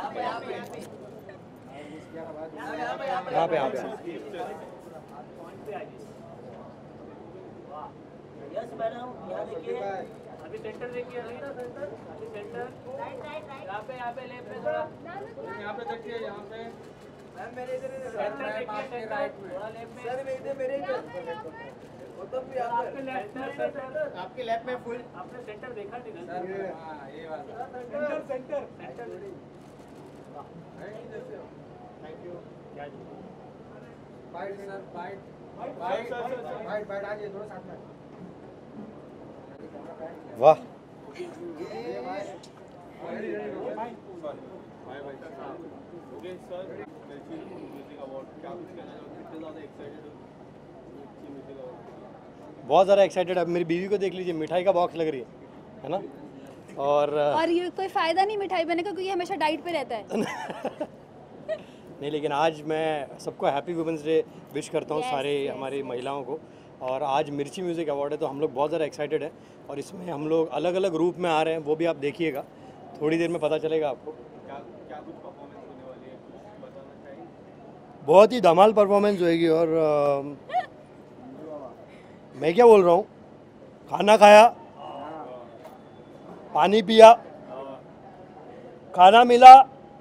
यहाँ पे yes madam, यहाँ देखिए, अभी सेंटर देखिए, अभी ना सेंटर, अभी सेंटर, यहाँ पे लेफ्ट में थोड़ा, यहाँ पे देखिए, यहाँ पे मैम मेरे इधर सेंटर देखिए, सेंटर थोड़ा लेफ्ट में, सर इधर मेरे इधर, तो भी आपके लेफ्ट में फुल, आपने सेंटर देखा नहीं सर? हाँ ये वाला सेंटर थैंक यू। क्या जी बाइट सर, बाइट आ जाइए थोड़ा साथ में। वाह बहुत ज़्यादा एक्साइटेड। अब मेरी बीवी को देख लीजिए, मिठाई का बॉक्स लग रही है ना। और ये कोई फ़ायदा नहीं मिठाई बनने का, क्योंकि ये हमेशा डाइट पे रहता है। नहीं, लेकिन आज मैं सबको हैप्पी वुमेंस डे विश करता हूँ, सारे हमारी महिलाओं को। और आज मिर्ची म्यूज़िक अवार्ड है, तो हम लोग बहुत ज़्यादा एक्साइटेड हैं। और इसमें हम लोग अलग अलग रूप में आ रहे हैं, वो भी आप देखिएगा, थोड़ी देर में पता चलेगा आपको। क्या कुछ परफॉर्मेंस होने वाली है, कुछ बताना चाहिए? बहुत ही धमाल परफॉर्मेंस होएगी। और मैं क्या बोल रहा हूँ, खाना खाया, पानी पिया, खाना मिला,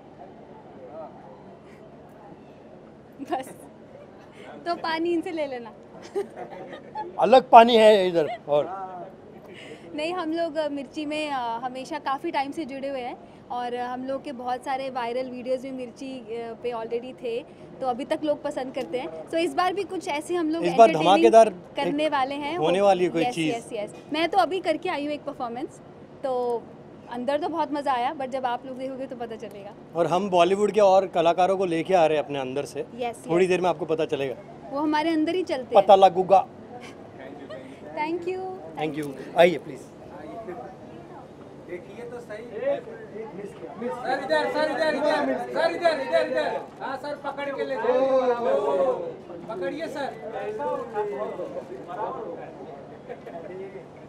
बस तो पानी इनसे ले लेना। अलग पानी है इधर। और नहीं, हम लोग मिर्ची में हमेशा काफ़ी टाइम से जुड़े हुए हैं, और हम लोग के बहुत सारे वायरल वीडियोस भी मिर्ची पे ऑलरेडी थे, तो अभी तक लोग पसंद करते हैं। तो इस बार भी कुछ ऐसे हम लोग इस बार धमाकेदार करने वाले हैं, होने वाली है कोई चीज़। यस। मैं तो अभी करके आई हूँ एक परफॉर्मेंस, तो अंदर तो बहुत मज़ा आया, बट जब आप लोग देखोगे तो पता चलेगा। और हम बॉलीवुड के और कलाकारों को लेके आ रहे हैं अपने अंदर से। थोड़ी देर में आपको पता चलेगा, वो हमारे अंदर ही चलते हैं। पता लगूगा। Thank you. आइए प्लीज। देखिए तो सही सर, इधर हाँ सर, पकड़ के ले पकड़िए सर।